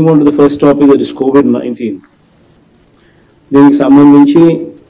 on to the first topic, that is COVID-19. దీనికి సంబంధించి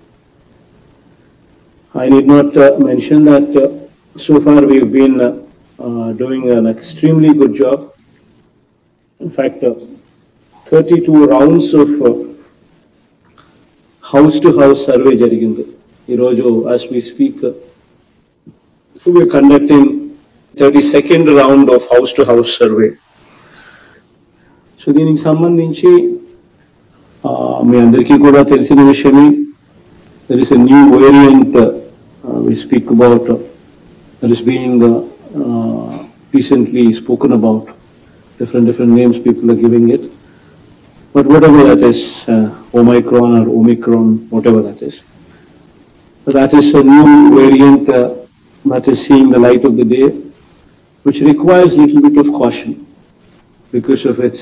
I need not mention that so far we've been doing an extremely good job. In fact, 32 rounds of house-to-house survey jarigindi. Iroju, as we speak, we're conducting 32nd round of house-to-house survey. So దీనికి సంబంధించి మీ అందరికీ కూడా తెలిసిన విషయమే. There is a new variant we speak about that is being recently spoken about. Different names people are giving it. But whatever that is, Omicron or Omicron, whatever that is. So that is a new variant that is seeing the light of the day, which requires a little bit of caution because of its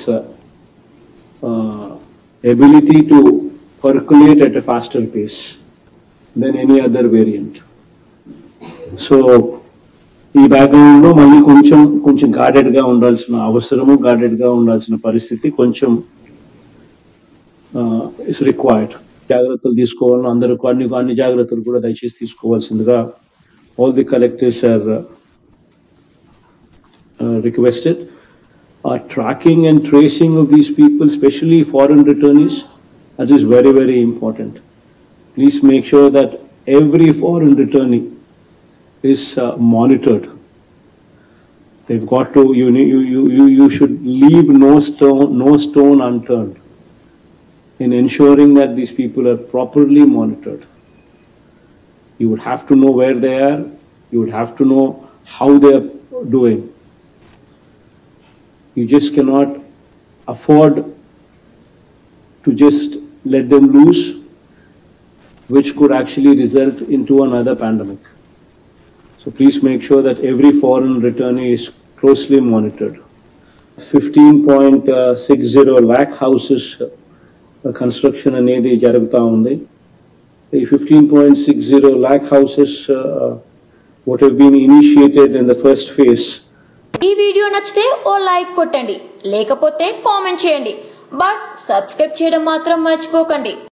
ability to percolate at a faster pace than any other variant. So, ఈ బ్యాక్గ్రౌండ్లో మళ్ళీ కొంచెం గార్డెడ్గా ఉండాల్సిన అవసరము, గార్డెడ్గా ఉండాల్సిన పరిస్థితి కొంచెం is required. జాగ్రత్తలు తీసుకోవాలని అందరూ అన్ని జాగ్రత్తలు కూడా దయచేసి తీసుకోవాల్సిందిగా all the collectors are requested. Tracking and tracing of these people, especially foreign returnees, that is very, very important. Please make sure that every foreign returnee is monitored. They've got to, you should leave no stone unturned in ensuring that these people are properly monitored. You would have to know where they are. You would have to know how they are doing. You just cannot afford to just let them loose, which could actually result into another pandemic. So please make sure that every foreign returnee is closely monitored. 15.60 lakh houses construction అనేది జరుగుతూ ఉంది. The 15.60 lakh houses what have been initiated in the first phase. ఈ video నచ్చితే ఓ like కొట్టండి, లేకపోతే comment చేయండి, but subscribe చేయడం మాత్రం మర్చిపోకండి.